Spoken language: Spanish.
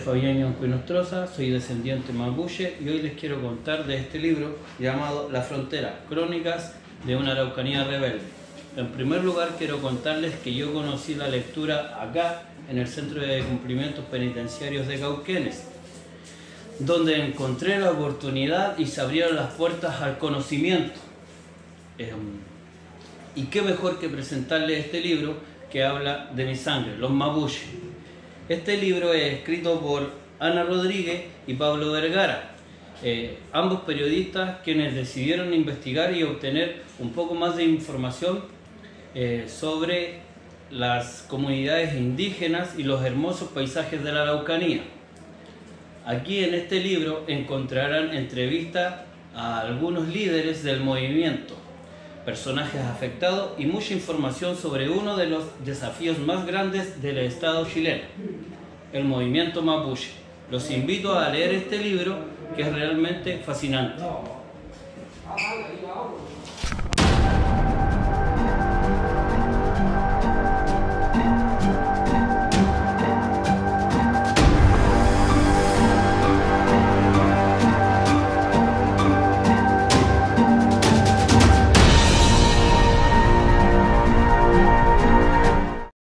Fabián Yancuinostroza, soy descendiente mapuche y hoy les quiero contar de este libro llamado La Frontera, Crónicas de una Araucanía Rebelde. En primer lugar quiero contarles que yo conocí la lectura acá en el Centro de Cumplimientos Penitenciarios de Cauquenes, donde encontré la oportunidad y se abrieron las puertas al conocimiento. Y qué mejor que presentarles este libro que habla de mi sangre, los mapuches. Este libro es escrito por Ana Rodríguez y Pablo Vergara, ambos periodistas quienes decidieron investigar y obtener un poco más de información sobre las comunidades indígenas y los hermosos paisajes de la Araucanía. Aquí en este libro encontrarán entrevistas a algunos líderes del movimiento, personajes afectados y mucha información sobre uno de los desafíos más grandes del Estado chileno, el movimiento mapuche. Los invito a leer este libro que es realmente fascinante.